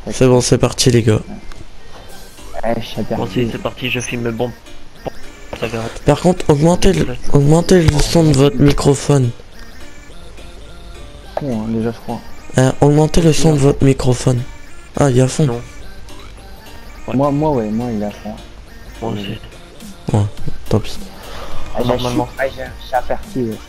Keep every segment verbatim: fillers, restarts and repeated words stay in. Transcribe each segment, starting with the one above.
C'est bon, c'est parti les gars. Ouais, je suis Bon, c'est c'est parti, je filme bon. Par contre, augmentez le, augmentez le son de votre microphone. Con, hein, déjà je crois. Euh, augmentez le son de votre microphone. Ah, il y a fond. Non. Ouais. Moi, moi, ouais, moi il a fond. Moi aussi. Ouais, tant pis. Ah, j'ai Normalement. ah, j'ai j'ai aperçu. Ouais.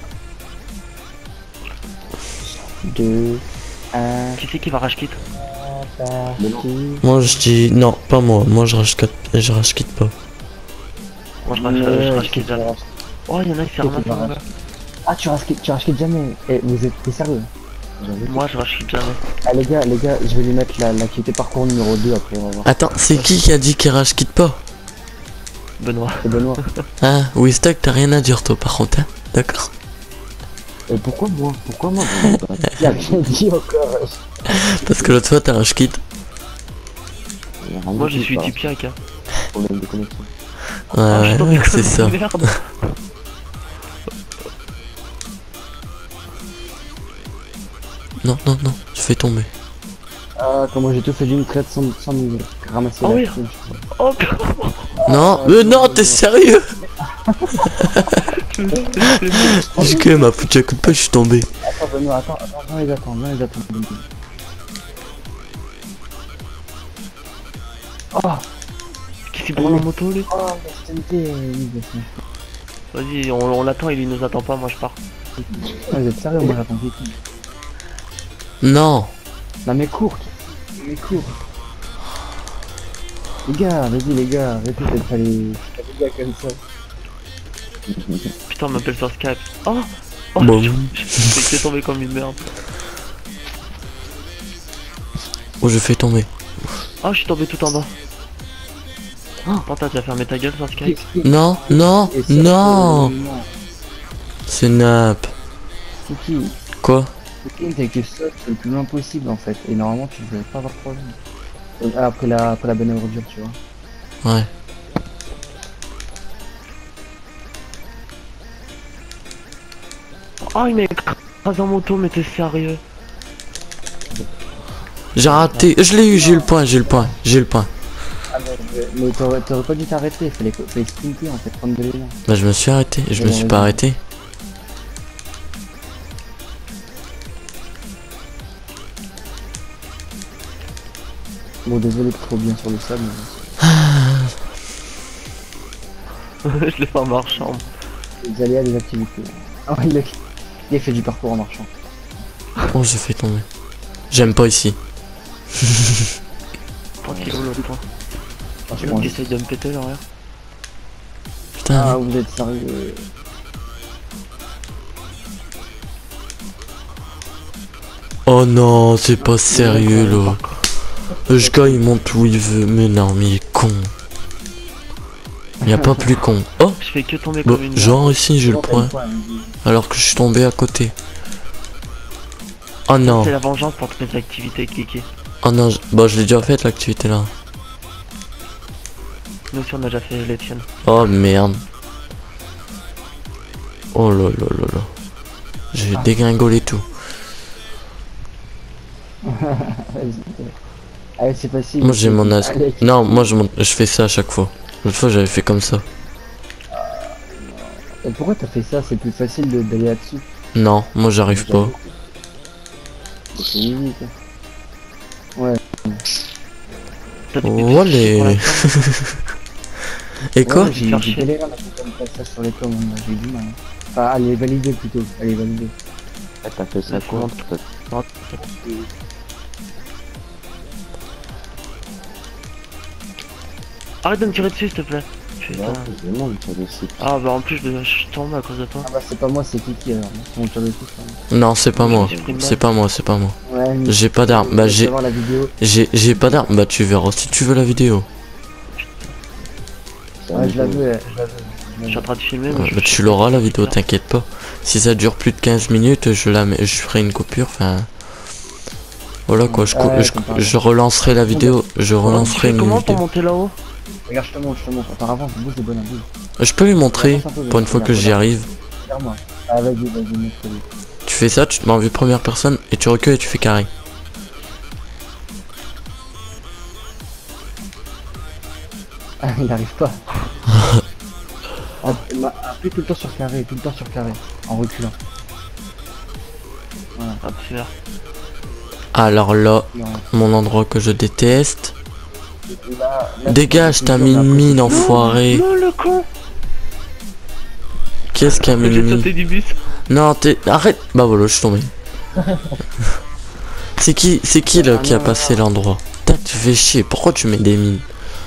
deux, un, Qui c'est qui va rage kit? aperçu. Moi je dis non, pas moi. Moi je rage quitte, je rage quitte pas. Moi je rage, Ouais, je rage kit c'est jamais. vrai. Oh, il y en a qui ferment C'est mon vrai. gars. Ah, tu rage tu rage jamais. Eh, vous êtes t'es sérieux? Moi je rage kit jamais. Ah, les gars, les gars, je vais lui mettre la- l'activité parcours numéro deux après, on va voir. Attends, c'est qui qui a dit qu'il rage quitte pas? Benoît. C'est Benoît. Ah, Wistak, t'as rien à dire toi par contre, hein. D'accord. Et pourquoi moi? Pourquoi moi? Il a rien dit encore. Parce que l'autre fois t'as rage quitte. Moi je suis Tipiak. Hein. Problème de connexion. Ah, je Ouais, suis tombé ouais, comme c'est une ça. merde. Non, non, non, je fais tomber. Ah, comment j'ai tout fait d'une traite sans, sans me ramasser Ah la oui. thune, je crois. Oh putain. Non, mais non, t'es sérieux? J'ai quand même foutu un coup de peu, je suis tombé. Attends, Benoît, attends, attends, viens les attendre, viens les attendre. Oh, Qui s'est brûlé en moto lui? oh, S T M T, Vas-y, on, on l'attend, il nous attend pas, moi je pars. vous êtes sérieux, moi j'attends vite. Non. Non mais cours, mais cours. Les gars, vas-y les gars, arrêtez d'être pas les... les gars comme ça. Putain, on m'appelle sur Skype. Oh, oh Bon. je, je, je suis tombé comme une merde. Oh, je fais tomber. Oh, je suis tombé tout en bas. Oh, Panta, tu vas fermer ta gueule sur Skype? Non, non, Et ça, non. euh, non. C'est nappe. C'est qui? Quoi? C'est qui t'as que ça, c'est le plus loin possible en fait. Et normalement tu devrais pas avoir de problème. Euh, Après la, après la bonne ordure, tu vois. Ouais. Oh, il m'a écrasé en moto, mais t'es sérieux? J'ai raté. Je l'ai eu, j'ai eu le point, j'ai eu le point, j'ai eu le point. Ah mais, mais t'aurais t'aurais pas dû t'arrêter, fallait, fallait sprinter en fait, prendre de l'élan. Bah, je me suis arrêté. Je me Ouais, suis ouais, pas ouais. arrêté. Bon désolé trop bien sur le sable. Je l'ai fait en marchant. Mais... Les aléas des activités. Ah ouais, il a... il a fait du parcours en marchant. Oh, je fais tomber. J'aime pas ici. Tranquille, l'autre point. Tu Franchement, veux qu'il essaye de me péter l'arrière? ah Putain. vous êtes sérieux. Oh non, c'est pas sérieux là. Le gars il monte où il veut. Mais non, mais il est con. Y a pas plus con. Oh, Je fais que tomber bah, comme une merde. genre ici j'ai le Bon, t'as point. le point, hein. Alors que je suis tombé à côté. Oh non. C'est la vengeance pour toutes les activités cliquées. Oh non, je... bah je l'ai déjà fait l'activité là. Nous aussi on a déjà fait les tiennes. Oh merde. Oh là là là là. J'ai dégringolé tout. Allez c'est facile. Moi j'ai mon as. Allez, Non, moi je, mon- je fais ça à chaque fois. L'autre fois j'avais fait comme ça. Et pourquoi t'as fait ça? C'est plus facile de- d'aller là-dessus. Non, moi j'arrive pas. C'est easy quoi. Ouais. T'as des Oh petits les. pour la fin. Et quoi? Ouais, j'ai Faire j'ai chier. galéré à mettre comme ça, ça sur les tomes, moi, j'ai eu du mal. Enfin, allez, valider plutôt, allez, valider. Ah, t'as fait ça La quoi? commande. Non, arrête de me tirer dessus s'il te plaît. Putain. Non, je demande, ça décide. Ah bah en plus je, je tombe à cause de toi. Ah bah c'est pas moi, c'est Kiki alors, c'est mon tour de tous. Hein. Non, c'est pas Je moi. me suis pris une balle. C'est pas moi, c'est pas moi. Ouais, mais J'ai pas d'arme. Bah tu j'ai. vas voir la vidéo. J'ai j'ai pas d'arme. Bah tu verras si tu veux la vidéo. Ouais, je la veux, euh, je la veux. Je suis en train de filmer mais Ouais, je bah, tu l'auras la vidéo, t'inquiète pas. Si ça dure plus de quinze minutes, je la mets, je ferai une coupure, enfin. Voilà quoi, je, cou- Ouais, je, comme par je relancerai la vidéo, je Tu relancerai fais une comment pour vidéo. monter là-haut? Regarde, je te montre, je te montre. Par avant, bouge de bonhomme, bouge. Je peux lui montrer, Avance un peu, pour une fois que regarde, j'y arrive. Regarde-moi. Ah, vas-y, vas-y, montre-lui. Tu fais ça, tu te mets en vue première personne et tu recules et tu fais carré. Ah, il arrive pas. App- ma- Appuie tout le temps sur carré, tout le temps sur carré, en reculant. Voilà. Hop, super. Alors là, Non. mon endroit que je déteste. Là, là, Dégage, tu t'as peux mis une après, mine, tu- enfoiré. Non, le con. Qu'est-ce qui a mis J'ai une mine? sauté du bus. Non, t'es... Arrête. Bah voilà, je suis tombé. C'est qui, c'est qui là Ah, qui a non, passé l'endroit? Putain, tu fais chier. Pourquoi tu mets des mines?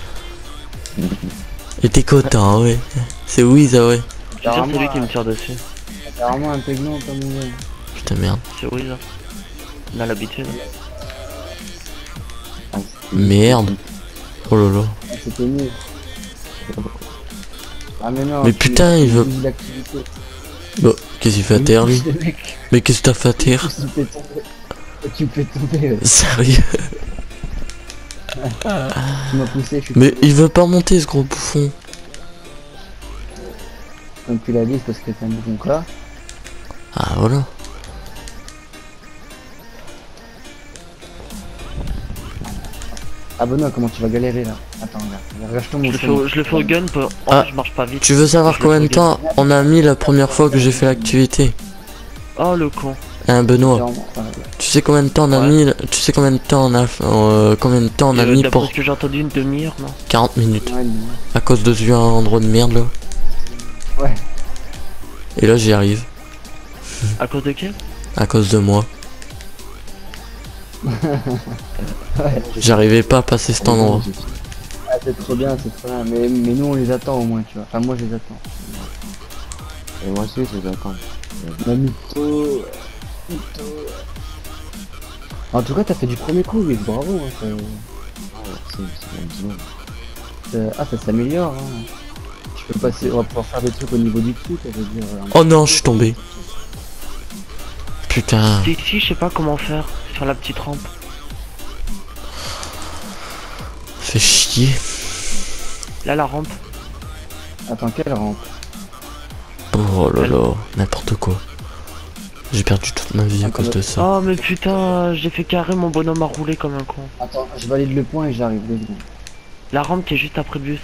Et t'es content, ouais. C'est Wiz, ah ouais. Je suis sûr que c'est lui qui me tire dessus. T'as vraiment un pegnon comme mon gars. Putain, merde. C'est Wiz. On a l'habitude. Ah, c'est- Merde. Oh là là. Ah, c'était mieux. Ah mais non. Mais tu- putain, tu il veut- uses l'activité. Bon, qu'est-ce qu'il fait à terre, lui? Le mec, Mais qu'est-ce que t'as fait à terre? tu fais tomber. Tu fais tomber. ouais. Sérieux? Tu m'as poussé, je suis Mais tombé. il veut pas monter, ce gros bouffon. Comme tu l'as dit, c'est parce que t'as mis ton corps. Ah, voilà. Ah bah non, comment tu vas galérer là? Attends, regarde. Regarde, je te Je montre. le fais au, je le fais au gun, peu... en Ah. fait, je marche pas vite. Tu veux savoir Je le combien de fais au gun. temps on a mis la première fois que j'ai fait l'activité? Oh, le con. Hein, Benoît? Genre, voilà. Tu sais combien de temps on a Ouais. mis, tu sais combien de temps on a, euh, combien de temps on a Euh, mis D'après pour ce que j'ai entendu, une demi-heure, non? quarante minutes Ouais, non. à cause de ce endroit de merde là. Ouais. Et là j'y arrive À cause de quel? à cause de moi. Ouais. J'arrivais pas à passer cet endroit. Ah, c'est trop bien, c'est trop bien. Mais, mais nous on les attend au moins, tu vois. Enfin, moi je les attends. Et moi aussi, je les attends. La mytho. Mytho. En tout cas, t'as fait du premier coup, oui, bravo. Hein, ça- Ah, merci, c'est bien. ça- ah, ça s'améliore. Hein. Tu peux passer, on va pouvoir faire des trucs au niveau du truc, ça veut dire. euh, Oh non, je suis tombé. Putain. C'est ici, je sais pas comment faire. Sur la petite rampe. Fais chier. Là, la rampe. Attends, quelle rampe? Oh là là, n'importe quoi. J'ai perdu toute ma vie à cause de ça. Oh, mais putain, j'ai fait carré, mon bonhomme a roulé comme un con. Attends, je valide le point et j'arrive, deux secondes. La rampe qui est juste après le bus.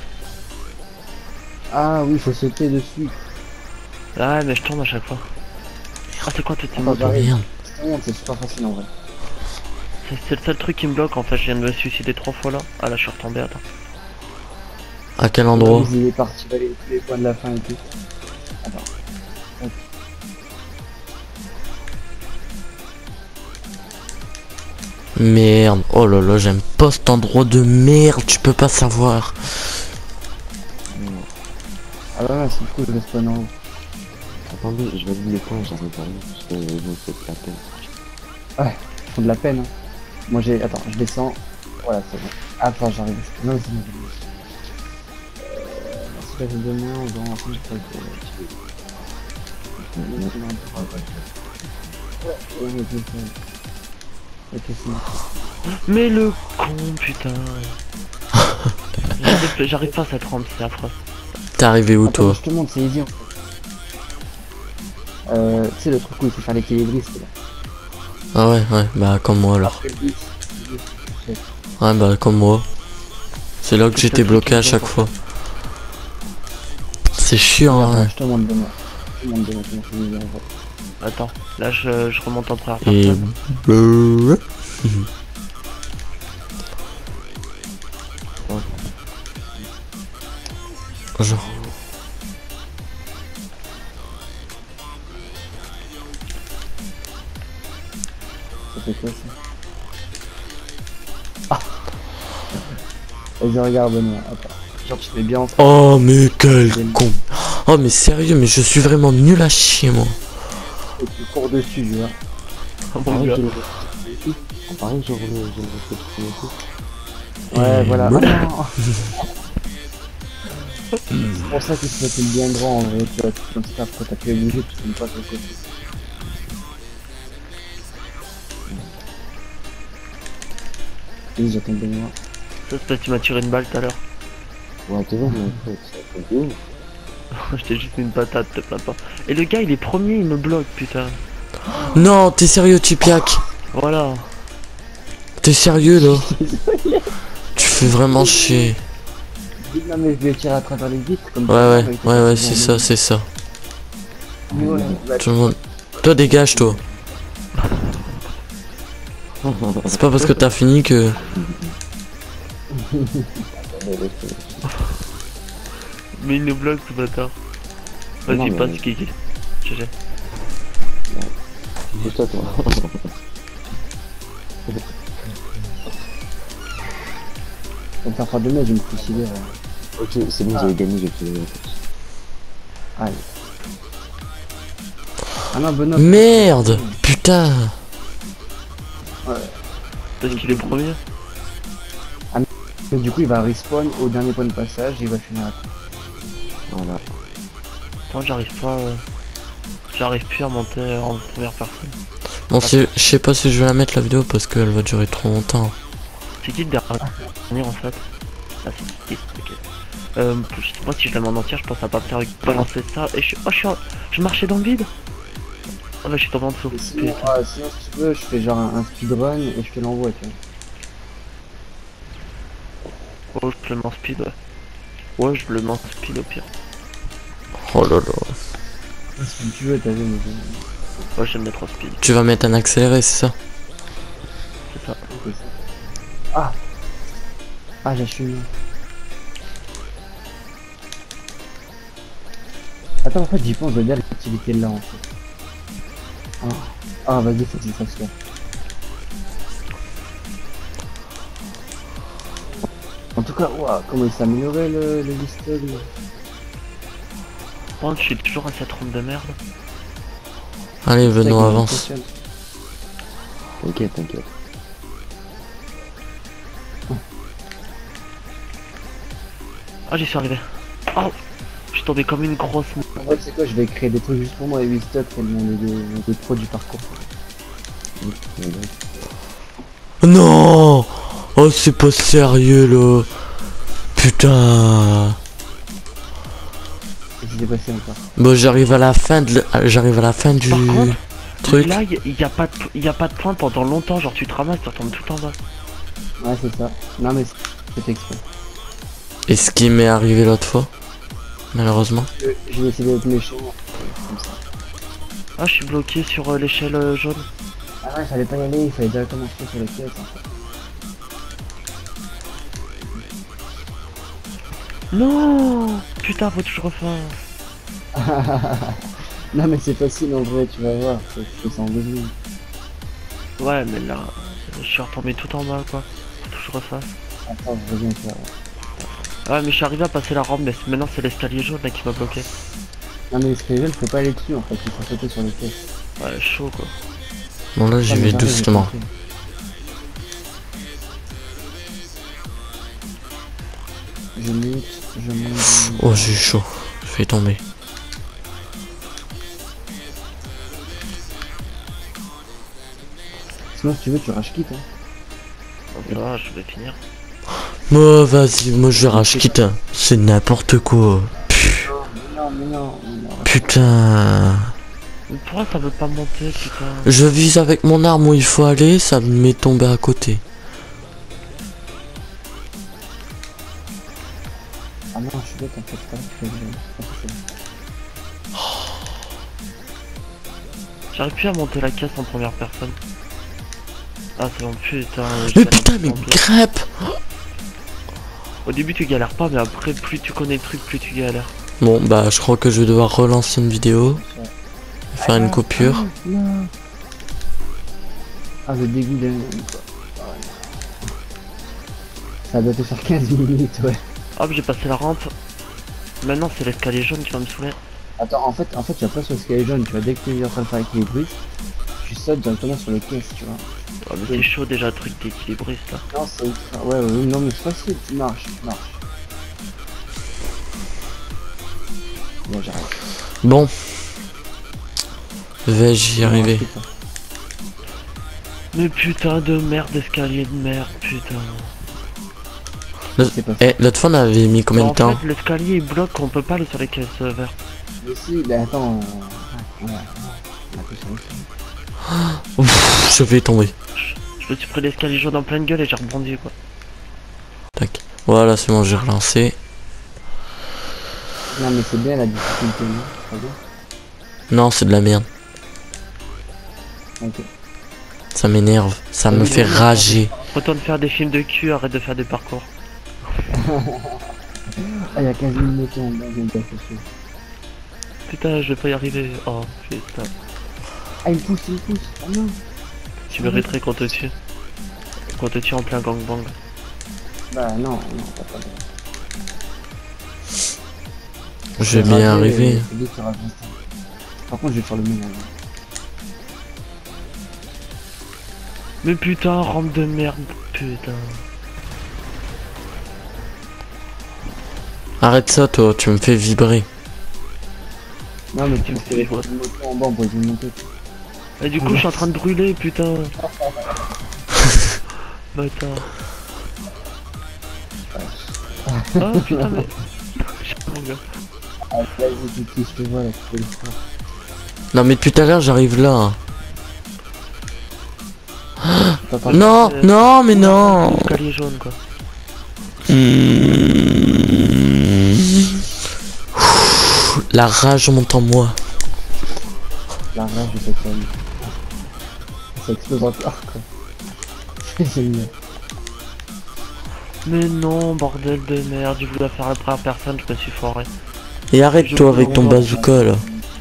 Ah oui, faut sauter dessus. Ouais, mais je tombe à chaque fois. Ah, c'est quoi toutes ces Attends, motos? j'arrive. Merde. Merde, c'est super facile en vrai. C'est c'est le seul truc qui me bloque en fait, je viens de me suicider trois fois là. Ah là, je suis retombé, attends. À quel endroit? Il est parti valider tous les points de la fin et tout. Attends. Merde. Oh là là, j'aime pas cet endroit de merde. Tu peux pas savoir. Ah bah ouais, c'est cool, je reste pas en haut. Attendez, je vais dire les points, j'arrive à rien, parce que je me fais la peine. Ouais, ils font de la peine. Hein. Moi j'ai. Attends, je descends. Voilà, c'est bon. Attends, j'arrive. Non, c'est bon. Euh. Parce que j'ai demain, on va en plus pas Ok, c'est bon. Mais le con, putain. J'arrive- J'arrive pas à cette rampe, c'est affreux. T'es arrivé où Attends, toi? je te montre, c'est easy. en fait. Euh, tu sais le truc où il faut faire l'équilibriste là. Ah ouais, ouais, bah comme moi alors. Après le bus. Ouais, bah comme moi. C'est là que C'est j'étais ça, bloqué à c'est chaque bon. fois. C'est chiant, Attends, hein. je te montre demain. Je te montre demain comment je vais en fait. Attends, là je, je remonte en première Et... personne. Bleu. Genre... Ça fait quoi ça? Ah. Vas-y, regarde Benoît, attends. Genre tu fais bien en fait. Oh mais quel con. Oh mais sérieux, mais je suis vraiment nul à chier moi. Et tu cours dessus, tu vois. Oh, mon Pareil, gars. je le refais. Pareil, je le je le refais du premier coup. Ouais, Et voilà. voilà. Ah, non. C'est pour ça qu'il faut être bien grand en vrai, tu vois, comme ça après t'as pu bouger, tu tombes pas sur le côté. Oui, j'attends Benoît. Ça, c'est parce que tu m'as tiré une balle tout à l'heure. Ouais, t'es bon, mais en fait, ça fait où? Je t'ai juste mis une patate, te plains pas. Et le gars, il est premier, il me bloque, putain. Non, t'es sérieux, Tipiak? Voilà. T'es sérieux là? Tu fais vraiment chier. Non mais je vais tirer à travers les vitres comme Ouais, ça, ouais, avec- ouais, ouais, c'est ça, c'est ça. Mais ouais, bah, Tout le monde. Toi, dégage, toi. C'est pas parce que t'as fini que. Mais il nous bloque ce bâtard. Non, Vas-y, mais- passe Kiki. G G. C'est toi, toi. ça me fait faire de mai, je vais me suicider. Ouais. Ok, c'est bon, j'avais gagné, j'ai fait. Allez. Ah non, Benoît. Merde! Putain! Parce qu'il est premier. Et du coup, il va respawn au dernier point de passage et il va finir après. Voilà. Moi j'arrive pas. euh, J'arrive plus à monter en première personne. Bon, c'est- je sais pas si je vais la mettre la vidéo parce qu'elle va durer trop longtemps. C'est qui le dernier en fait? Ah c'est qui? Ok. Euh, je- moi si je la mets en entière, je pense à pas faire balancer ça et je suis. Oh je suis. en- Je marchais dans le vide. Oh là je suis tombé en dessous. Et sinon, Putain. ah, sinon, si tu veux, je fais genre un, un speedrun et je te l'envoie, tu vois. Oh je le mets en speed ouais. Ouais je le mets en speed au pire. Oh là là. Si tu veux, t'as vu, mais Ouais je vais me mettre en speed, Tu vas mettre un accéléré, c'est ça? c'est ça. c'est ça. Ah Ah, j'ai fumé. Attends, en fait, j'y pense, je regarde l'activité là, en fait. Ah, ah vas-y, faut que je fasse ça. En tout cas, ouah, comment il s'est amélioré le, le listed là. Par contre je suis toujours à cette ronde de merde. Allez, C'est ça qui venons, avance. m'impressionne. T'inquiète, t'inquiète. Ah j'y suis arrivé. Oh je suis tombé comme une grosse. En vrai, c'est quoi, je vais créer des trucs juste pour moi et huit stocks tellement on est des, des pros du parcours. Non! Oh, c'est pas sérieux là! Putain! Qu'est-ce qui s'est passé encore? Bon, j'arrive à la fin de. l- J'arrive à la fin du Par contre, truc. là il y, y a pas de y a pas de point pendant longtemps, genre tu te ramasses, tu retombes tout en bas. Ouais, c'est ça. Non, mais c'est fait exprès. Et ce qui m'est arrivé l'autre fois, malheureusement. Je- J'ai décidé d'être méchant. Comme ça. Ah je suis bloqué sur euh, l'échelle euh, jaune. Ah ouais, il fallait pas y aller, il fallait directement se faire sur les pièces en fait. Non putain faut que je refasse. Non mais c'est facile en vrai, tu vas voir, c'est c'est ça en deux minutes. Ouais mais là je suis retombé tout en bas quoi. Faut que je refasse. Attends, je reviens faire. Ouais mais je suis arrivé à passer la rampe mais maintenant c'est l'escalier jaune là qui m'a bloqué. Non mais les jeunes, faut pas aller dessus en fait, il faut sauter sur les pièces. Ouais chaud quoi. Bon, là, j'y Ah, mais vais j'arrive, j'ai doucement. compris. Je monte, je monte. Oh, j'ai chaud. Je vais tomber. Sinon si tu veux tu rage quitte hein. Donc là je vais finir. Moi, vas-y, moi je rage quitte. hein. C'est n'importe quoi. Pff, Non mais non, mais non. Putain. Mais pourquoi ça veut pas monter putain? Je vise avec mon arme où il faut aller, ça m'est tombé à côté. Ah non, je suis bête en fait, pas je fais le- J'arrive plus à monter la caisse en première personne. Ah c'est bon putain. je Mais galère putain, de mais plus en plus. crêpe. Au début tu galères pas mais après plus tu connais le truc plus tu galères. Bon, bah, je crois que je vais devoir relancer une vidéo. Faire une coupure. Non. Ah le dégoût de... Ça doit te faire quinze minutes, ouais. Hop j'ai passé la rampe. Maintenant c'est l'escalier jaune qui va me saouler. Attends, en fait, en fait, tu vas pas sur l'escalier jaune, tu vois, dès que tu es en train de faire équilibriste, tu sautes directement sur les caisses, tu vois. Ah mais c'est chaud déjà le truc d'équilibriste là. Non, c'est ultra... Ouais, ouais, non, mais c'est facile, tu marches, tu marches. Bon, j'arrête. Bon. Vais-je y arriver? Mais putain de merde d'escalier de merde putain. C'est pas Eh, l'autre fois, on avait mis combien en de temps? fait l'escalier il bloque, on peut pas aller sur les caisses euh, vertes. Mais si, bah attends... euh, Ouais, ouais, on a plus sur les- Ouf, je vais tomber. Je me suis pris l'escalier jaune en pleine gueule et j'ai rebondi quoi. Tac. Voilà, c'est bon, j'ai relancé. Non mais c'est bien la difficulté, non? Pas bien. Non, c'est de la merde. Ok. Ça m'énerve. Ça me fait rager. Retourne faire des films de cul, arrête de faire des parcours. Ah, il y a quinze mille motos en bas, j'ai une casse dessus. Putain, je vais pas y arriver. Oh putain. Ah, il me pousse, il me pousse. Oh non. Tu mériterais qu'on te tue. Qu'on te tue en plein gangbang. Bah non, non, t'as pas de... Je vais bien arriver. C'est lui qui rajoute ça. Par contre, je vais faire le mien. Hein. Mais putain, rampe de merde, putain. Arrête ça, toi, tu me fais vibrer. Non, mais tu me me fais fais les motos en bas, on pourrait une moto. Et du coup, je suis en train de brûler, putain. Bâtard. Ah putain, mais. Mon gars. Ah, vas-y, tu te je te vois là, tu peux le faire. Non, mais depuis tout à l'heure, j'arrive là. T'entends Non, Euh, non, mais non. Escalier jaune, quoi. Mmh. La rage monte en moi. la rage de cette famille. Ça explose encore, quoi. C'est génial. Mais non, bordel de merde, je voulais faire la première personne, je me suis foiré. Et arrête-toi avec ton bazooka là.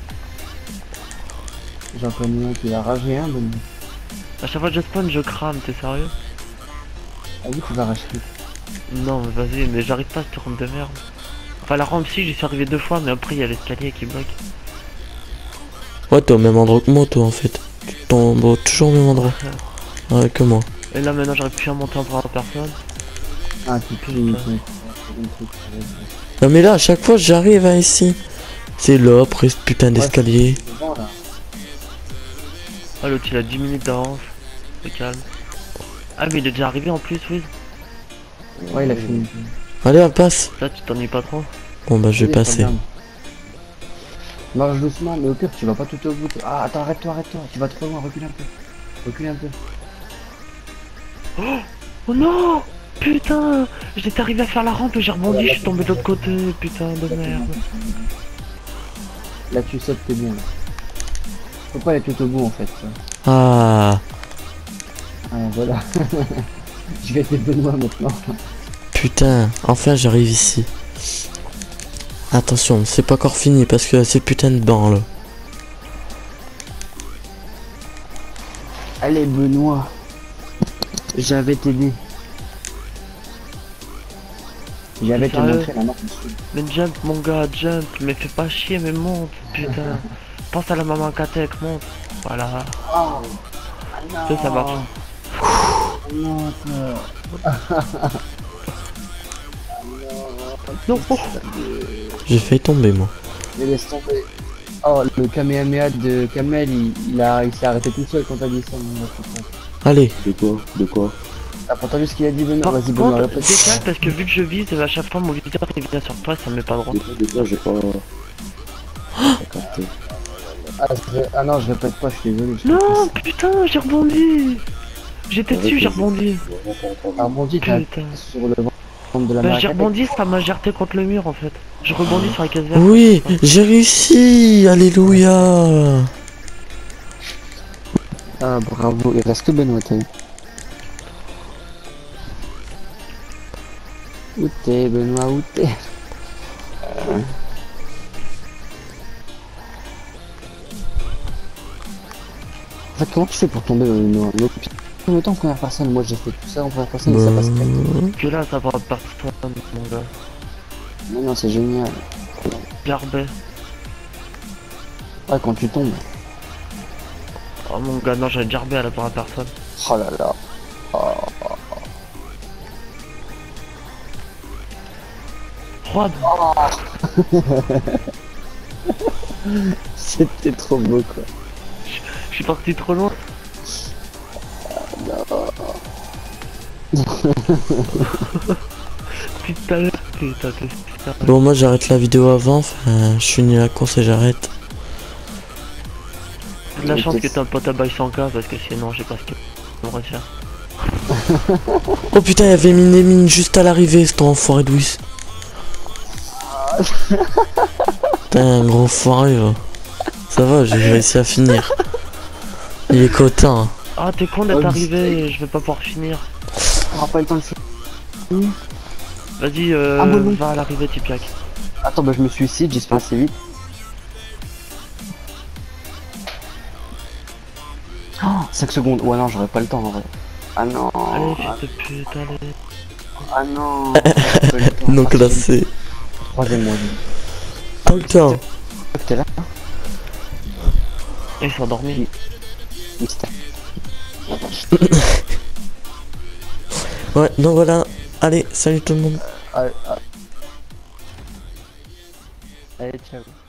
J'en connais un qui a ragé un, bon. A chaque fois que je spawn, je crame, t'es sérieux? Ah oui, tu vas racheter. Non, mais vas-y, mais j'arrive pas à cette rampe de merde. Enfin, la rampe, si, j'y suis arrivé deux fois, mais après, il y a l'escalier qui bloque. Ouais, t'es au même endroit que moi, toi en fait. Tu tombes toujours au même endroit. Ouais, que moi. Et là, maintenant, j'arrive plus à monter en première personne. Ah, tu peux une truc. Non, mais là, à chaque fois, j'arrive à ici. C'est là, après ce putain d'escalier. Ah, l'autre, il a dix minutes d'avance. C'est calme. Ah, mais il est déjà arrivé en plus, oui. Ouais, il a fini. Allez, on passe. Là, tu t'ennuies pas trop. Bon, bah, je vais passer. Marche doucement, mais au pire, tu vas pas tout au bout. Ah, attends, arrête-toi, arrête-toi. Tu vas trop loin, recule un peu. Recule un peu. Oh non! Putain! J'étais arrivé à faire la rampe et j'ai rebondi, je suis tombé de l'autre côté, putain de merde. Là, tu sais que t'es bien. Là. Faut pas aller tout au bout, en fait. Ça. Ah, Ah, voilà. Je vais être Benoît maintenant. putain. Enfin, j'arrive ici. Attention, c'est pas encore fini parce que c'est putain de banc là. Allez, Benoît. J'avais t'aider. J'avais te Sérieux montré la marque dessus. Mais jump, mon gars, jump, mais fais pas chier, mais monte, putain. Pense à la maman Katek, monte. Voilà. Oh, Ça, ça marche. non, Non, oh. J'ai failli tomber moi. mais laisse tomber. Oh, le Kamehameha de Kamel, il, il a, il s'est arrêté tout seul quand t'as dit ça. Mon gars, putain. Allez. De quoi? De quoi? T'as pas entendu ce qu'il a dit, Benoît? Par Vas-y, Benoît, contre, répète. décale parce que vu que je vise, à chaque fois mon visiteur il vient sur toi, ça me met pas droit. De quoi? De quoi? J'ai pas... Pas capté. Ah, je- ah non, je répète pas, je suis désolé. je Non, putain, j'ai rebondi. J'étais dessus, j'ai rebondi. Ah, rebondi, t'as Putain. sur le ventre de la Bah marque. j'ai rebondi, ça m'a gerté contre le mur en fait. Je rebondis sur la case verte. Oui, j'ai réussi. Alléluia. Ah, bravo. Il reste que Benoît, t'as vu. Où t'es, Benoît, où t'es? En fait, comment tu fais pour tomber, Benoît? Le temps en première personne, moi j'ai fait tout ça en première personne et ça passe très bien. Que là ça va pas personne mon gars. Non, non, c'est génial. Garbet. Ouais, quand tu tombes. Oh mon gars, non, j'avais garbé à la première personne. Oh là là. Froide. C'était trop beau, quoi. Je suis parti trop loin. Putain, putain, putain. Bon, moi j'arrête la vidéo avant. Enfin, je finis la course et j'arrête. J'ai de la chance que t'as un pote à bail cent K parce que sinon j'ai pas ce que je me retient. Oh putain, il y avait une mine juste à l'arrivée, cet enfoiré de Wiss. Ah, T'es un gros foiré, va. Ça va, j'ai réussi à finir. Il est cotin. Ah, t'es con d'être Oh, arrivé, je vais pas pouvoir finir. On aura pas le temps de finir. Vas-y, euh, Ah, bon, non. va à l'arrivée, Tipiak. Attends, bah je me suicide, j'espère assez vite. Oh, cinq secondes. Ouais, non, j'aurais pas le temps en vrai. Ah non. Allez, Ah, fils de pute, allez. ah non. j'aurais pas le temps. Non Ah, classé. Troisième mois. Putain. T'es là? Ils sont endormis. Mystère. Ouais, donc voilà. Allez, salut tout le monde. Ah, ah. Allez, ciao.